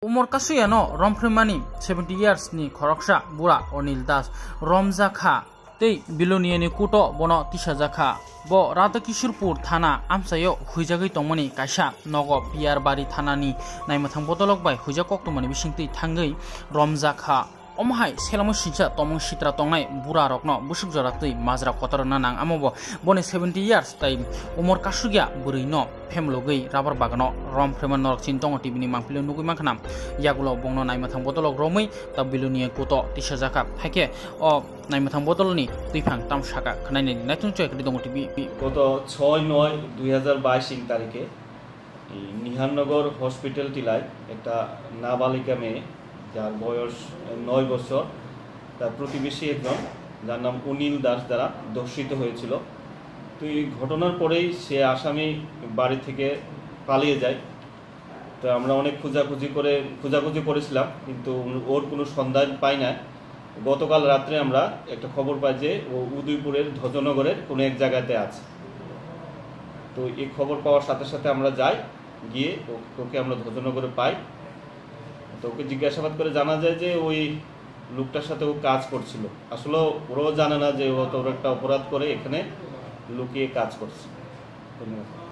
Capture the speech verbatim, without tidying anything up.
उमर कासुयानो रमफ्रेमानी seventy years नि खरकसा बुरा अनिल दास रमजाखा तै बिलोनियनि कुटो बनो तिसाजाखा बो राधा किशोरपुर थाना आमसायो हुइजागै तंमनि कायसा नग पियारबारि थानानि नायमाथां बदलक बाय हुइजा कक्तमनि बिसिंतै थांगै रमजाखा अमहाय सेलामु सिंसा तमं सित्रा तंनाय बुरा रकनो बुसुक जरातै माजरा कतर नानां आमबो बने सेवेंटी इयार्स ताइ उमर कासुगिया बुरैनो फेमलगै राबार बागानो रम फ्रेमान नरक चिन्तंग टिभिनि मांपिलो नुगै माखना यागुलो बंनो नायमाथां बदलक रमै ता बिलुनिया कुतो तिसाजाखा हाइके अ नायमाथां बदलनि दुइफां तामसाका खनायनि नायथुं चयकरि दङ टिभि গত ছয় নয় দুই হাজার বাইশ ইং তারিখে নিহাননগর হসপিটাল টিলায় একটা নাবালিকা মেয়ে যার বয়স নয় বছর তার প্রতিবেশী একজন যার নাম অনিল দাস দ্বারা ধর্ষিত হয়েছিল। তো এই ঘটনার পরেই সে আসামি বাড়ি থেকে পালিয়ে যায়। তো আমরা অনেক খোঁজাখুঁজি করে খোঁজাখুঁজি করেছিলাম, কিন্তু ওর কোনো সন্ধান পাই না। গতকাল রাত্রে আমরা একটা খবর পাই যে ও উদয়পুরের ধ্বজনগরের কোনো এক জায়গাতে আছে। তো এই খবর পাওয়ার সাথে সাথে আমরা যাই, গিয়ে ওকে আমরা ধ্বজনগরে পাই। তো ওকে জিজ্ঞাসাবাদ করে জানা যায় যে ওই লোকটার সাথে ও কাজ করছিল। আসলে ওরাও জানে না যে ও তো একটা অপরাধ করে এখানে লুকিয়ে কাজ করছে। ধন্যবাদ।